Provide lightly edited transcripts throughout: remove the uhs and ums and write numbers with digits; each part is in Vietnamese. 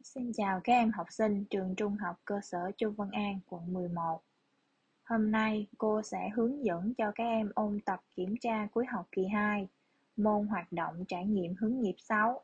Xin chào các em học sinh trường Trung học cơ sở Chu Văn An, quận 11. Hôm nay cô sẽ hướng dẫn cho các em ôn tập kiểm tra cuối học kỳ 2, môn hoạt động trải nghiệm hướng nghiệp 6.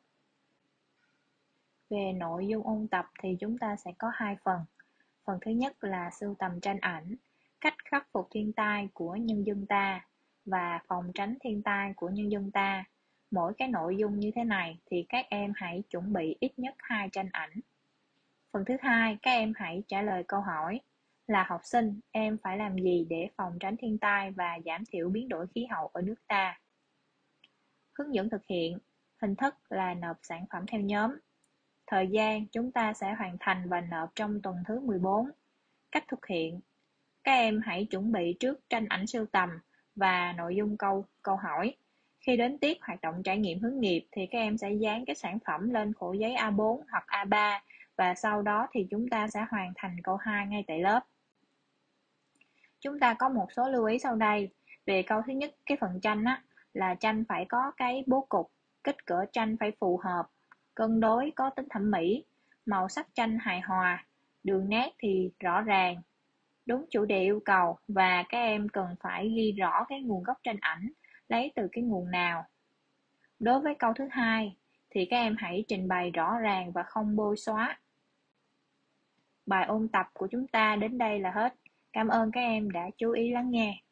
Về nội dung ôn tập thì chúng ta sẽ có 2 phần. Phần thứ nhất là sưu tầm tranh ảnh, cách khắc phục thiên tai của nhân dân ta và phòng tránh thiên tai của nhân dân ta. Mỗi cái nội dung như thế này thì các em hãy chuẩn bị ít nhất 2 tranh ảnh. Phần thứ hai, các em hãy trả lời câu hỏi là học sinh, em phải làm gì để phòng tránh thiên tai và giảm thiểu biến đổi khí hậu ở nước ta? Hướng dẫn thực hiện, hình thức là nộp sản phẩm theo nhóm. Thời gian chúng ta sẽ hoàn thành và nộp trong tuần thứ 14. Cách thực hiện, các em hãy chuẩn bị trước tranh ảnh sưu tầm và nội dung câu hỏi. Khi đến tiết hoạt động trải nghiệm hướng nghiệp thì các em sẽ dán cái sản phẩm lên khổ giấy A4 hoặc A3 và sau đó thì chúng ta sẽ hoàn thành câu 2 ngay tại lớp. Chúng ta có một số lưu ý sau đây. Về câu thứ nhất, cái phần tranh là tranh phải có cái bố cục, kích cỡ tranh phải phù hợp, cân đối, có tính thẩm mỹ, màu sắc tranh hài hòa, đường nét thì rõ ràng, đúng chủ đề yêu cầu và các em cần phải ghi rõ cái nguồn gốc tranh ảnh, lấy từ cái nguồn nào. Đối với câu thứ hai thì các em hãy trình bày rõ ràng và không bôi xóa. Bài ôn tập của chúng ta đến đây là hết. Cảm ơn các em đã chú ý lắng nghe.